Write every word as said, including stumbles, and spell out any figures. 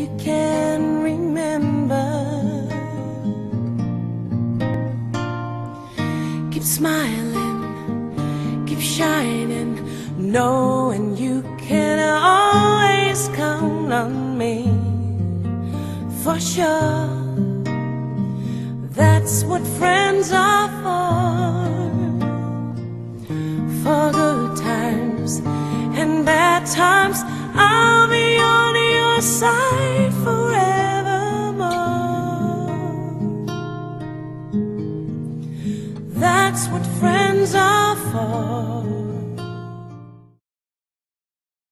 you can remember. Keep smiling, keep shining, knowing you can always count on me. For sure, that's what friends are for. For good times and bad times, I'll be on your side forevermore. That's what friends are for.